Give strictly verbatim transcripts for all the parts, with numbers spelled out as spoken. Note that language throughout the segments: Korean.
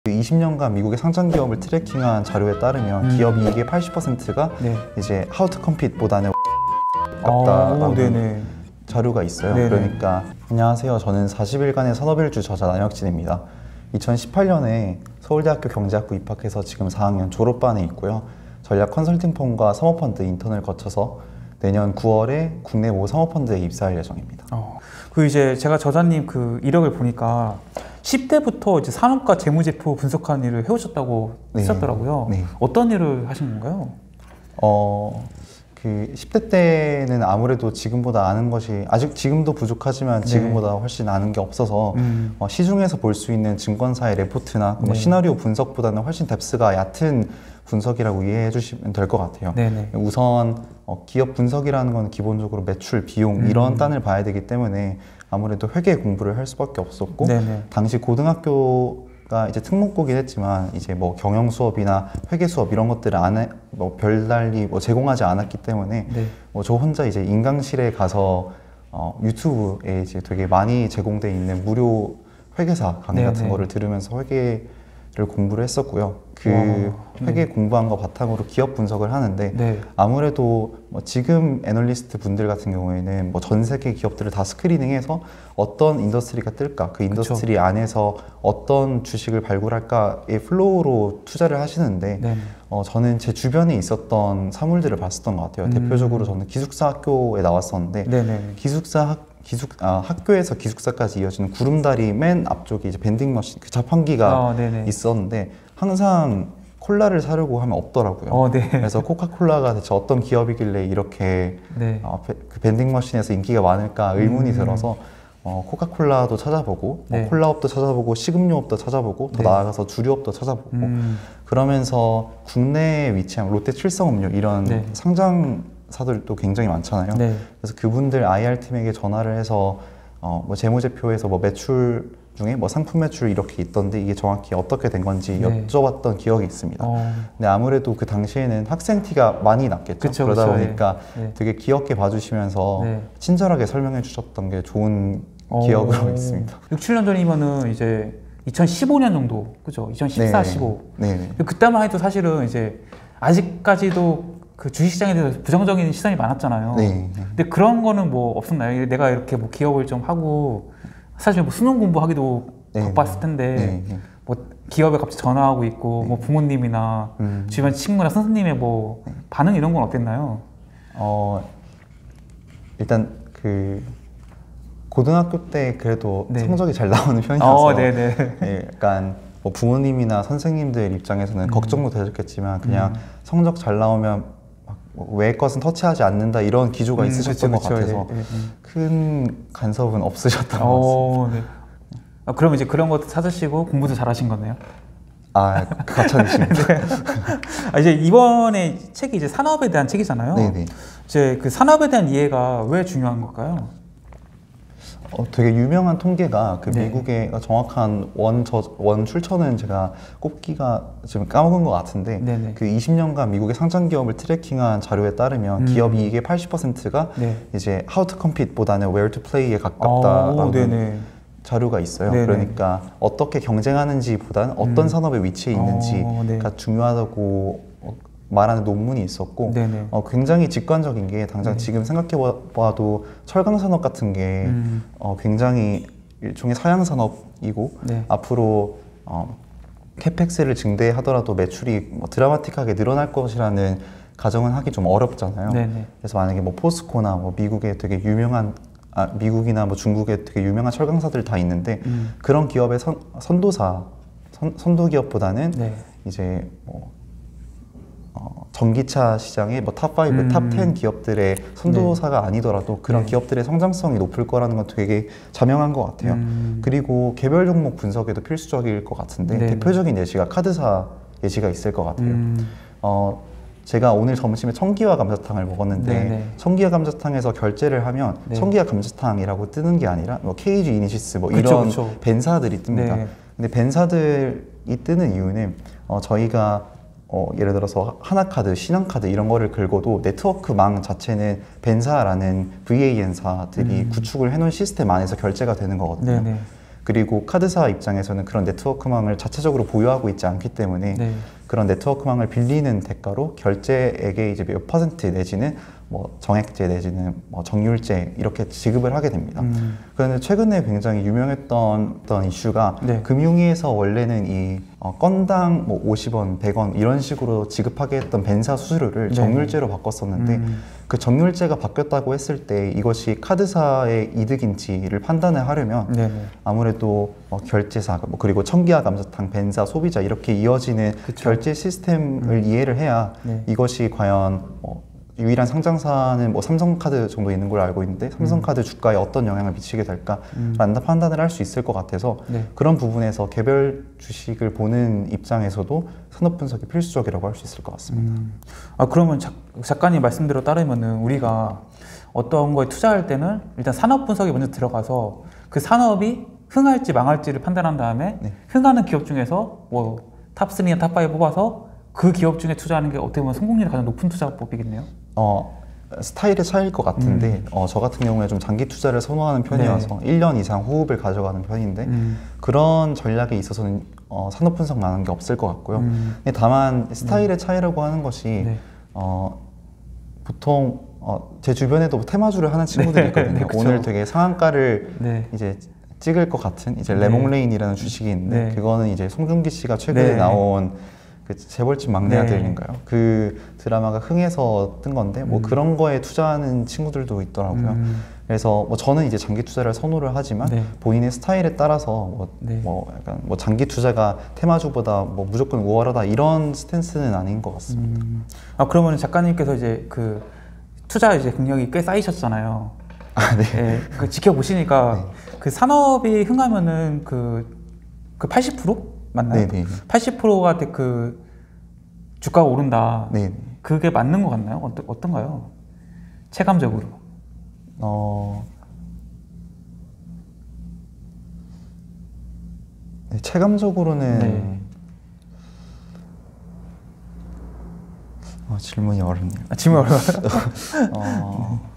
이십 년간 미국의 상장 기업을 트래킹한 자료에 따르면 음. 기업 이익의 팔십 퍼센트가 네. 이제 How to Compete보다는 가깝다라고 네네. 자료가 있어요. 네네. 그러니까 안녕하세요. 저는 사십 일간의 산업일주 저자 남혁진입니다. 이천십팔 년에 서울대학교 경제학부 입학해서 지금 사 학년 졸업반에 있고요. 전략 컨설팅펌과 사모펀드 인턴을 거쳐서 내년 구월에 국내 모 사모펀드에 입사할 예정입니다. 어, 그 이제 제가 저자님 그 이력을 보니까 십 대부터 이제 산업과 재무제표 분석하는 일을 해오셨다고 네. 쓰셨더라고요. 네. 어떤 일을 하신 건가요? 어, 그 십 대 때는 아무래도 지금보다 아는 것이 아직 지금도 부족하지만 지금보다 네. 훨씬 아는 게 없어서 음. 어, 시중에서 볼 수 있는 증권사의 레포트나 네. 뭐 시나리오 분석보다는 훨씬 뎁스가 얕은 분석이라고 이해해 주시면 될 것 같아요. 네네. 우선 어, 기업 분석이라는 건 기본적으로 매출, 비용 음. 이런 단을 봐야 되기 때문에 아무래도 회계 공부를 할 수밖에 없었고 네네. 당시 고등학교가 이제 특목고긴 했지만 이제 뭐 경영 수업이나 회계 수업 이런 것들을 안 해, 뭐 별달리 뭐 제공하지 않았기 때문에 네. 뭐 저 혼자 이제 인강실에 가서 어, 유튜브에 이제 되게 많이 제공돼 있는 무료 회계사 강의 네네. 같은 거를 들으면서 회계 를 공부를 했었고요. 그 와, 회계 네. 공부한 거 바탕으로 기업 분석을 하는데 네. 아무래도 뭐 지금 애널리스트 분들 같은 경우에는 뭐 전 세계 기업들을 다 스크리닝해서 어떤 인더스트리가 뜰까, 그 인더스트리 그쵸. 안에서 어떤 주식을 발굴할까의 플로우로 투자를 하시는데 네. 어, 저는 제 주변에 있었던 사물들을 봤었던 것 같아요. 음. 대표적으로 저는 기숙사 학교에 나왔었는데 네네. 기숙사 학 기숙, 아, 학교에서 기숙사까지 이어지는 구름다리 맨 앞쪽에 이제 밴딩 머신, 그 자판기가 어, 있었는데 항상 콜라를 사려고 하면 없더라고요. 어, 네. 그래서 코카콜라가 대체 어떤 기업이길래 이렇게 네. 어, 그 밴딩 머신에서 인기가 많을까 의문이 음. 들어서 어, 코카콜라도 찾아보고 네. 뭐 콜라업도 찾아보고 식음료업도 찾아보고 더 네. 나아가서 주류업도 찾아보고 음. 그러면서 국내에 위치한 롯데 칠성음료 이런 네. 상장 사들도 굉장히 많잖아요. 네. 그래서 그분들 아이알팀에게 전화를 해서 어, 뭐 재무제표에서 뭐 매출 중에 뭐 상품 매출 이렇게 있던데 이게 정확히 어떻게 된 건지 네. 여쭤봤던 기억이 있습니다. 어. 근데 아무래도 그 당시에는 학생 티가 많이 났겠죠. 그쵸, 그러다 그쵸, 보니까 네. 되게 귀엽게 봐주시면서 네. 친절하게 설명해 주셨던 게 좋은 어. 기억으로 있습니다. 육, 칠 년 전이면은 이제 이천십오 년 정도, 그죠? 이천십사, 십오. 네. 그때만 해도 사실은 이제 아직까지도 그 주식시장에 대해서 부정적인 시선이 많았잖아요. 네. 근데 그런 거는 뭐 없었나요? 내가 이렇게 뭐 기업을 좀 하고 사실 뭐 수능 공부하기도 네. 바빴을 텐데 네. 뭐 기업에 갑자기 전화하고 있고 네. 뭐 부모님이나 음. 주변 친구나 선생님의 뭐 네. 반응 이런 건 어땠나요? 어 일단 그 고등학교 때 그래도 네. 성적이 잘 나오는 편이어서 어, 네네. 네, 약간 뭐 부모님이나 선생님들 입장에서는 음. 걱정도 되셨겠지만 그냥 음. 성적 잘 나오면 외의 것은 터치하지 않는다 이런 기조가 음, 있으셨던 그쵸, 것 그쵸, 같아서 네, 네. 큰 간섭은 없으셨던 것 같습니다. 네. 아, 그럼 이제 그런 것도 찾으시고 공부도 잘하신 거네요? 아, 가천이십니다. 네. 아, 이제 이번에 책이 이제 산업에 대한 책이잖아요. 네네. 이제 그 산업에 대한 이해가 왜 중요한 걸까요? 어, 되게 유명한 통계가 그 네. 미국의 정확한 원, 저, 원 출처는 제가 꼽기가 지금 까먹은 것 같은데 네네. 그 이십 년간 미국의 상장 기업을 트래킹한 자료에 따르면 음. 기업 이익의 팔십 퍼센트가 네. 이제 How to Compete보다는 Where to Play에 가깝다라는 자료가 있어요. 네네. 그러니까 어떻게 경쟁하는지보다는 어떤 음. 산업에 위치해 있는지가 어, 네. 중요하다고 말하는 논문이 있었고 어, 굉장히 직관적인 게 당장 네. 지금 생각해봐도 철강산업 같은 게 음. 어, 굉장히 일종의 사양산업이고 네. 앞으로 어, 캐펙스를 증대하더라도 매출이 뭐 드라마틱하게 늘어날 것이라는 가정은 하기 좀 어렵잖아요. 네네. 그래서 만약에 뭐 포스코나 뭐 미국의 되게 유명한 아, 미국이나 뭐 중국에 되게 유명한 철강사들 다 있는데 음. 그런 기업의 선, 선도사 선, 선도 기업보다는 네. 이제 뭐 어, 전기차 시장의 뭐 탑 파이브, 음. 탑 텐 기업들의 선도사가 네. 아니더라도 그런 네. 기업들의 성장성이 높을 거라는 건 되게 자명한 것 같아요. 음. 그리고 개별 종목 분석에도 필수적일 것 같은데 네. 대표적인 예시가 카드사 예시가 있을 것 같아요. 음. 어, 제가 오늘 점심에 청기화 감자탕을 먹었는데 네네. 청기화 감자탕에서 결제를 하면 네. 청기화 감자탕이라고 뜨는 게 아니라 뭐 케이지 이니시스 뭐 그쵸, 이런 그쵸. 벤사들이 뜹니다. 네. 근데 벤사들이 뜨는 이유는 어, 저희가 어, 예를 들어서 하나카드, 신한카드 이런 거를 긁어도 네트워크망 자체는 벤사라는 브이에이엔사들이 음. 구축을 해놓은 시스템 안에서 결제가 되는 거거든요. 네네. 그리고 카드사 입장에서는 그런 네트워크망을 자체적으로 보유하고 있지 않기 때문에 네. 그런 네트워크망을 빌리는 대가로 결제액의 이제 몇 퍼센트 내지는 뭐 정액제 내지는 뭐 정률제 이렇게 지급을 하게 됩니다. 음. 그런데 최근에 굉장히 유명했던 어떤 이슈가 네. 금융위에서 원래는 이 어, 건당 뭐 오십 원, 백 원 이런 식으로 지급하게 했던 벤사 수수료를 네. 정률제로 바꿨었는데 음. 그 정률제가 바뀌었다고 했을 때 이것이 카드사의 이득인지를 판단을 하려면 네. 아무래도 뭐 결제사 뭐 그리고 청기화 감사탕, 벤사, 소비자 이렇게 이어지는 그쵸. 결제 시스템을 음. 이해를 해야 네. 이것이 과연 뭐 유일한 상장사는 뭐 삼성카드 정도 있는 걸로 알고 있는데 삼성카드 음. 주가에 어떤 영향을 미치게 될까라는 음. 판단을 할 수 있을 것 같아서 네. 그런 부분에서 개별 주식을 보는 입장에서도 산업 분석이 필수적이라고 할 수 있을 것 같습니다. 음. 아 그러면 작, 작가님 말씀대로 따르면은 우리가 어떤 거에 투자할 때는 일단 산업 분석이 먼저 들어가서 그 산업이 흥할지 망할지를 판단한 다음에 네. 흥하는 기업 중에서 뭐 탑 쓰리나 탑 파이브 뽑아서 그 기업 중에 투자하는 게 어떻게 보면 성공률이 가장 높은 투자법이겠네요. 어, 스타일의 차이일 것 같은데 음. 어, 저 같은 경우에 좀 장기 투자를 선호하는 편이어서 네. 일 년 이상 호흡을 가져가는 편인데 음. 그런 전략에 있어서는 어, 산업 분석만한 게 없을 것 같고요. 음. 근데 다만 스타일의 음. 차이라고 하는 것이 네. 어, 보통 어, 제 주변에도 테마주를 하는 친구들이 있거든요. 네, 오늘 되게 상한가를 네. 이제 찍을 것 같은 이제 레몽레인이라는 주식이 있는데 네. 그거는 이제 송중기 씨가 최근에 네. 나온 그 재벌집 막내 아들인가요? 네. 그 드라마가 흥해서 뜬 건데 뭐 음. 그런 거에 투자하는 친구들도 있더라고요. 음. 그래서 뭐 저는 이제 장기 투자를 선호를 하지만 네. 본인의 스타일에 따라서 뭐, 네. 뭐 약간 뭐 장기 투자가 테마주보다 뭐 무조건 우월하다 이런 스탠스는 아닌 것 같습니다. 음. 아 그러면 작가님께서 이제 그 투자 이제 경력이 꽤 쌓이셨잖아요. 아 네. 네. 그 지켜보시니까 네. 그 산업이 흥하면은 그, 그 팔십 퍼센트? 맞나요? 네네. 팔십 퍼센트가 그 주가가 오른다. 네네. 그게 맞는 것 같나요? 어떠, 어떤가요? 체감적으로. 어... 네, 체감적으로는 네. 어, 질문이 어렵네요. 아, 질문 어려워요? 어...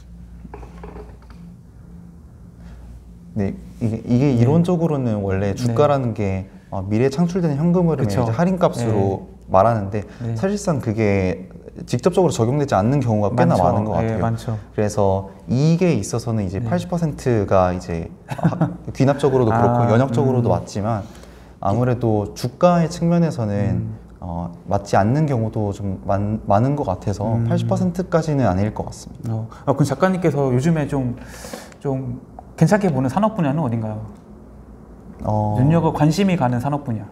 네, 이게, 이게 이론적으로는 원래 주가라는 네. 게 어, 미래에 창출되는 현금 흐름의 이제 할인값으로 네. 말하는데 네. 사실상 그게 직접적으로 적용되지 않는 경우가 꽤나 많죠. 많은 것 같아요. 네, 많죠. 그래서 이익에 있어서는 이제 네. 팔십 퍼센트가 이제 귀납적으로도 그렇고 아, 연역적으로도 음. 맞지만 아무래도 주가의 측면에서는 음. 어, 맞지 않는 경우도 좀 많, 많은 것 같아서 음. 팔십 퍼센트까지는 아닐 것 같습니다. 어. 아, 그럼 작가님께서 요즘에 좀, 좀 괜찮게 보는 산업 분야는 어딘가요? 어... 눈여겨 관심이 가는 산업 분야.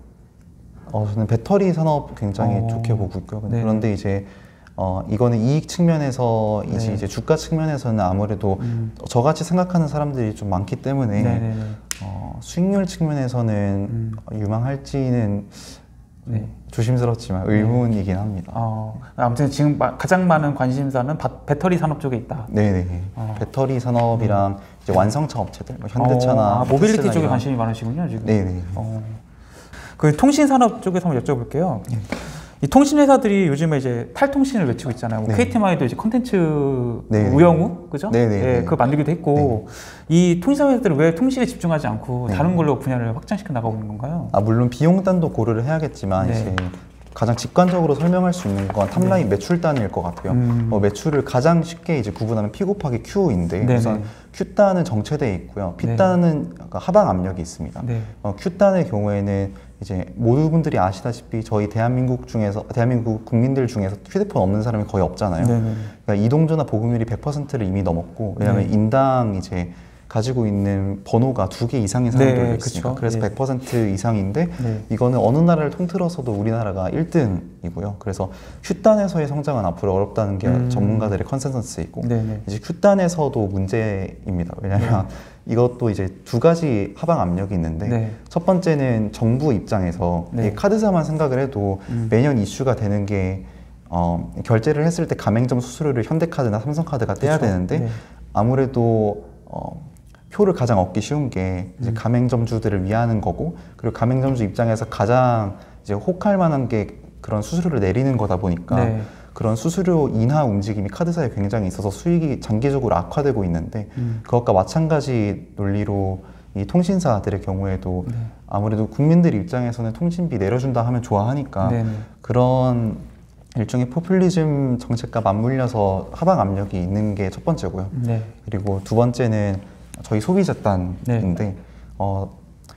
어, 저는 배터리 산업 굉장히 어... 좋게 보고 있고요. 네. 그런데 이제 어, 이거는 이익 측면에서 네. 이제, 이제 주가 측면에서는 아무래도 음. 저같이 생각하는 사람들이 좀 많기 때문에 어, 수익률 측면에서는 음. 유망할지는 네. 조심스럽지만 의문이긴 합니다. 어, 아무튼 지금 가장 많은 관심사는 바, 배터리 산업 쪽에 있다. 네네. 어. 배터리 산업이랑 음. 이제 완성차 업체들, 뭐 현대차나 어, 아, 모빌리티 쪽에 이런... 관심이 많으시군요, 지금. 네네. 어. 그 통신 산업 쪽에서 한번 여쭤볼게요. 네. 이 통신 회사들이 요즘에 이제 탈통신을 외치고 있잖아요. 뭐 네. 케이티마이도 이제 컨텐츠 네. 우영우, 그죠? 네, 네, 네, 그거 만들기도 했고 네. 이 통신사 회사들은 왜 통신에 집중하지 않고 네. 다른 걸로 분야를 확장시켜 나가고 있는 건가요? 아 물론 비용단도 고려를 해야겠지만 네. 이제 가장 직관적으로 설명할 수 있는 건 탑라인 네. 매출단일 것 같고요. 음. 어, 매출을 가장 쉽게 이제 구분하면 P 곱하기 Q인데 네. 우선 Q단은 정체되어 있고요. P단은 네. 하방 압력이 있습니다. 네. 어, Q단의 경우에는 이제 모든 분들이 아시다시피 저희 대한민국 중에서 대한민국 국민들 중에서 휴대폰 없는 사람이 거의 없잖아요. 네네. 그러니까 이동전화 보급률이 백 퍼센트를 이미 넘었고 왜냐하면 네. 인당 이제 가지고 있는 번호가 두 개 이상인 사람들도 네, 있으니까 그래서 네. 백 퍼센트 이상인데 네. 이거는 어느 나라를 통틀어서도 우리나라가 일 등이고요. 그래서 Q단에서의 성장은 앞으로 어렵다는 게 음. 전문가들의 컨센서스이고 네네. 이제 Q단에서도 문제입니다. 왜냐하면 네. 이것도 이제 두 가지 하방 압력이 있는데 네. 첫 번째는 정부 입장에서 네. 카드사만 생각을 해도 음. 매년 이슈가 되는 게 어, 결제를 했을 때 가맹점 수수료를 현대카드나 삼성카드가 떼야 그쵸? 되는데 네. 아무래도 어, 표를 가장 얻기 쉬운 게 이제 음. 가맹점주들을 위하는 거고 그리고 가맹점주 입장에서 가장 이제 혹할 만한 게 그런 수수료를 내리는 거다 보니까 네. 그런 수수료 인하 움직임이 카드사에 굉장히 있어서 수익이 장기적으로 악화되고 있는데 음. 그것과 마찬가지 논리로 이 통신사들의 경우에도 네. 아무래도 국민들 입장에서는 통신비 내려준다 하면 좋아하니까 네네. 그런 일종의 포퓰리즘 정책과 맞물려서 하방 압력이 있는 게 첫 번째고요. 네. 그리고 두 번째는 저희 소비자단인데 네. 어,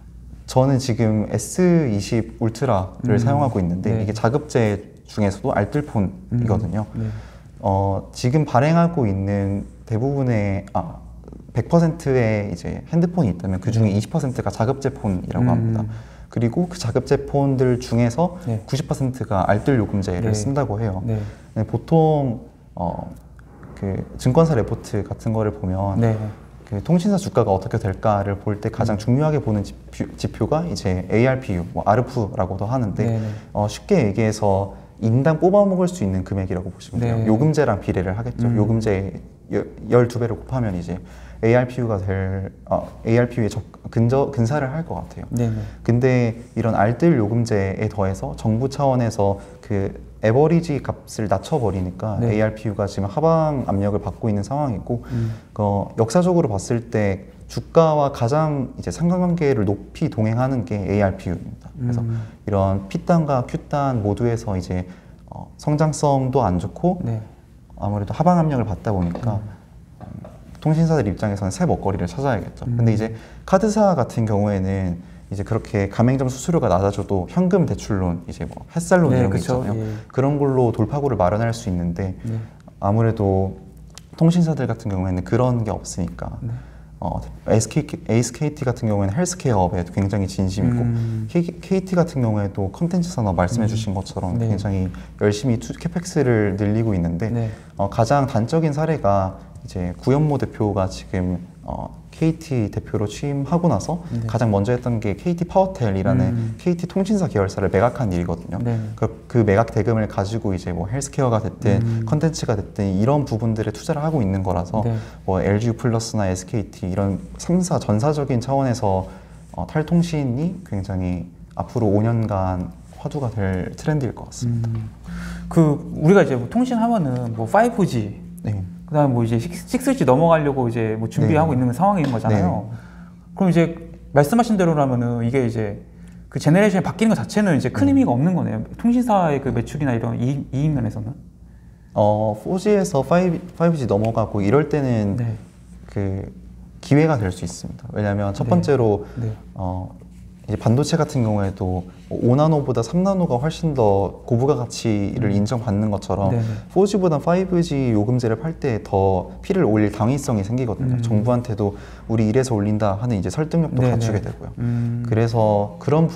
저는 지금 에스 이십 울트라를 음. 사용하고 있는데 네. 이게 자급제 중에서도 알뜰폰이거든요. 음. 네. 어, 지금 발행하고 있는 대부분의 아, 백 퍼센트의 이제 핸드폰이 있다면 그 중에 이십 퍼센트가 자급제 폰이라고 음. 합니다. 그리고 그 자급제 폰들 중에서 네. 구십 퍼센트가 알뜰 요금제를 네. 쓴다고 해요. 네. 네, 보통 어, 그 증권사 레포트 같은 거를 보면 네. 그 통신사 주가가 어떻게 될까를 볼 때 가장 음. 중요하게 보는 지표, 지표가 이제 에이알피유, 뭐 아르푸라고도 하는데 네. 어, 쉽게 얘기해서 인당 뽑아 먹을 수 있는 금액이라고 보시면 돼요. 네. 요금제랑 비례를 하겠죠. 음. 요금제 열두 배를 곱하면 이제 에이알피유가 될, 어, 에이알피유에 적, 근저, 근사를 할 것 같아요. 네네. 근데 이런 알뜰 요금제에 더해서 정부 차원에서 그 에버리지 값을 낮춰버리니까 네. 에이알피유가 지금 하방 압력을 받고 있는 상황이고, 음. 어, 역사적으로 봤을 때 주가와 가장 이제 상관관계를 높이 동행하는 게 에이알피유입니다. 그래서 음. 이런 P단과 Q단 모두에서 이제 어, 성장성도 안 좋고, 네. 아무래도 하방 압력을 받다 보니까 음. 통신사들 입장에서는 새 먹거리를 찾아야겠죠. 음. 근데 이제 카드사 같은 경우에는 이제 그렇게 가맹점 수수료가 낮아져도 현금 대출론, 이제 뭐 햇살론 네, 이런 게 있잖아요. 예. 그런 걸로 돌파구를 마련할 수 있는데 네. 아무래도 통신사들 같은 경우에는 그런 게 없으니까 네. 어, 에스케이, 에이스케이티 같은 경우에는 헬스케어업에 굉장히 진심이고 음. 케이티 같은 경우에도 컨텐츠 산업 말씀해 음. 주신 것처럼 네. 굉장히 열심히 투, 캐펙스를 늘리고 있는데 네. 어, 가장 단적인 사례가 이제 구현모 대표가 지금 어, 케이티 대표로 취임하고 나서 네. 가장 먼저 했던 게 케이티 파워텔이라는 음. 케이티 통신사 계열사를 매각한 일이거든요. 네. 그, 그 매각 대금을 가지고 이제 뭐 헬스케어가 됐든 음. 컨텐츠가 됐든 이런 부분들에 투자를 하고 있는 거라서 네. 뭐 엘지유 플러스나 에스케이티 이런 삼 사 전사적인 차원에서 어, 탈통신이 굉장히 앞으로 오 년간 화두가 될 트렌드일 것 같습니다. 음. 그 우리가 이제 뭐 통신하면은 뭐 파이브지 네. 그다음 뭐 이제 식스지 넘어가려고 이제 뭐 준비하고 네. 있는 상황인 거잖아요. 네. 그럼 이제 말씀하신 대로라면은 이게 이제 그 제너레이션이 바뀌는 것 자체는 이제 큰 네. 의미가 없는 거네요. 통신사의 그 매출이나 이런 이익, 이익 면에서는. 어, 포지에서 파이브지 넘어가고 이럴 때는 네. 그 기회가 될 수 있습니다. 왜냐하면 첫 번째로 네. 네. 어, 이제 반도체 같은 경우에도 오 나노보다 삼 나노가 훨씬 더 고부가 가치를 음. 인정받는 것처럼 네네. 포지보다 파이브지 요금제를 팔 때 더 피를 올릴 당위성이 생기거든요. 음. 정부한테도 우리 이래서 올린다 하는 이제 설득력도 네네. 갖추게 되고요. 음. 그래서 그런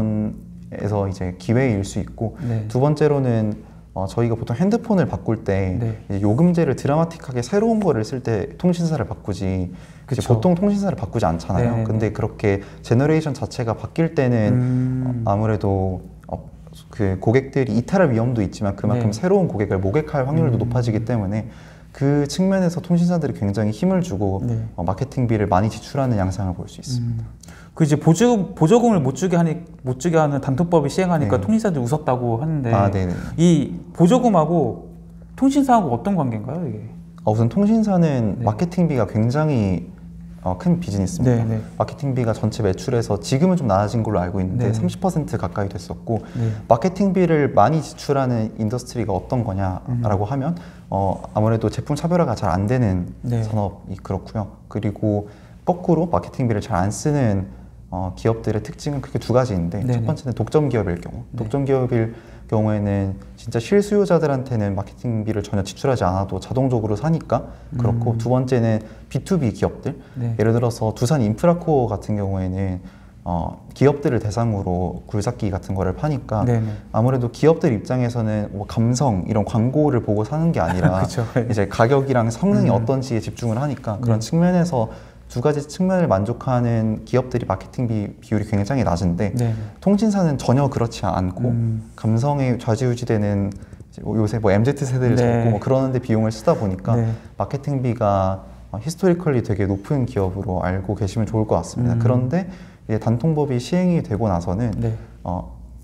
부분에서 이제 기회일 수 있고 네. 두 번째로는 어, 저희가 보통 핸드폰을 바꿀 때 네. 요금제를 드라마틱하게 새로운 거를 쓸 때 통신사를 바꾸지 이제 보통 통신사를 바꾸지 않잖아요. 네네. 근데 그렇게 제너레이션 자체가 바뀔 때는 음... 어, 아무래도 어, 그 고객들이 이탈할 위험도 있지만 그만큼 네. 새로운 고객을 모객할 확률도 음... 높아지기 때문에 그 측면에서 통신사들이 굉장히 힘을 주고 네. 어, 마케팅비를 많이 지출하는 양상을 볼 수 있습니다. 음... 그 이제 보조, 보조금을 못 주게 하니 못 주게 하는 단통법이 시행하니까 네. 통신사들이 웃었다고 하는데 아, 이 보조금하고 통신사하고 어떤 관계인가요, 이게? 어, 우선 통신사는 네. 마케팅비가 굉장히 어, 큰 비즈니스입니다. 네, 네. 마케팅비가 전체 매출에서 지금은 좀 낮아진 걸로 알고 있는데 네. 삼십 퍼센트 가까이 됐었고 네. 마케팅비를 많이 지출하는 인더스트리가 어떤 거냐라고 음. 하면 어, 아무래도 제품 차별화가 잘 안 되는 네. 산업이 그렇고요. 그리고 거꾸로 마케팅비를 잘 안 쓰는 어, 기업들의 특징은 크게 두 가지인데 네네. 첫 번째는 독점 기업일 경우 네. 독점 기업일 경우에는 진짜 실수요자들한테는 마케팅비를 전혀 지출하지 않아도 자동적으로 사니까 그렇고 음. 두 번째는 비투비 기업들 네. 예를 들어서 두산 인프라코어 같은 경우에는 어, 기업들을 대상으로 굴삭기 같은 거를 파니까 네네. 아무래도 기업들 입장에서는 뭐 감성 이런 광고를 보고 사는 게 아니라 이제 가격이랑 성능이 음. 어떤지에 집중을 하니까 그런 네. 측면에서 두 가지 측면을 만족하는 기업들이 마케팅비 비율이 굉장히 낮은데 네. 통신사는 전혀 그렇지 않고 음. 감성에 좌지우지되는 요새 뭐 엠지 세대를 네. 잡고 뭐 그러는데 비용을 쓰다 보니까 네. 마케팅비가 히스토리컬리 되게 높은 기업으로 알고 계시면 좋을 것 같습니다. 음. 그런데 이제 단통법이 시행이 되고 나서는 네. 어,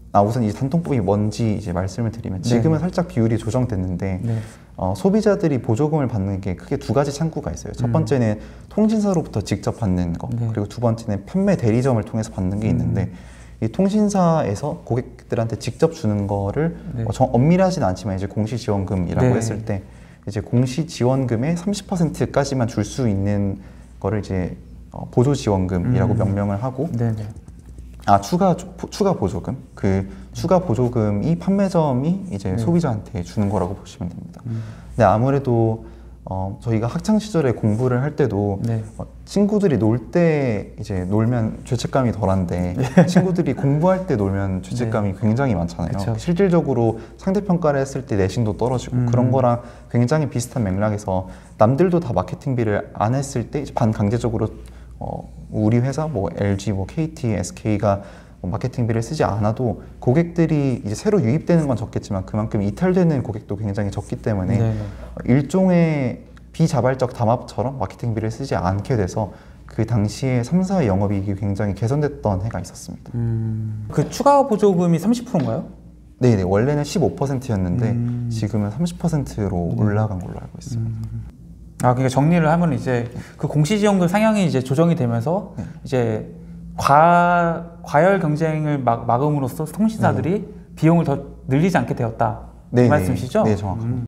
아 우선 이 단통법이 뭔지 이제 말씀을 드리면 지금은 네. 살짝 비율이 조정됐는데 네. 어, 소비자들이 보조금을 받는 게 크게 두 가지 창구가 있어요. 첫 번째는 음. 통신사로부터 직접 받는 거, 네. 그리고 두 번째는 판매 대리점을 통해서 받는 게 있는데 음. 이 통신사에서 고객들한테 직접 주는 거를 네. 어, 정, 엄밀하진 않지만 이제 공시지원금이라고 네. 했을 때 이제 공시지원금의 삼십 퍼센트까지만 줄 수 있는 거를 이제 어, 보조지원금이라고 음. 명명을 하고 네네. 아 추가 추가 보조금 그 추가 보조금이 판매점이 이제 네. 소비자한테 주는 거라고 보시면 됩니다. 음. 근데 아무래도 어, 저희가 학창 시절에 공부를 할 때도 네. 어, 친구들이 놀 때 이제 놀면 죄책감이 덜한데 네. 친구들이 공부할 때 놀면 죄책감이 네. 굉장히 많잖아요. 그쵸. 실질적으로 상대평가를 했을 때 내신도 떨어지고 음. 그런 거랑 굉장히 비슷한 맥락에서 남들도 다 마케팅비를 안 했을 때 이제 반강제적으로 어, 우리 회사 뭐 엘지, 뭐 케이티, 에스케이가 뭐 마케팅비를 쓰지 않아도 고객들이 이제 새로 유입되는 건 적겠지만 그만큼 이탈되는 고객도 굉장히 적기 때문에 네. 일종의 비자발적 담합처럼 마케팅비를 쓰지 않게 돼서 그 당시에 삼 사의 영업이익이 굉장히 개선됐던 해가 있었습니다. 음, 그 추가 보조금이 삼십 퍼센트인가요? 네네, 원래는 십오 퍼센트였는데 음. 지금은 삼십 퍼센트로 음. 올라간 걸로 알고 있습니다. 음. 아, 그러니까 정리를 하면 이제 그 공시지원금 상향이 이제 조정이 되면서 네. 이제 과, 과열 경쟁을 막, 막음으로써 통신사들이 네. 비용을 더 늘리지 않게 되었다. 네, 이 말씀이시죠? 네, 정확합니다. 음.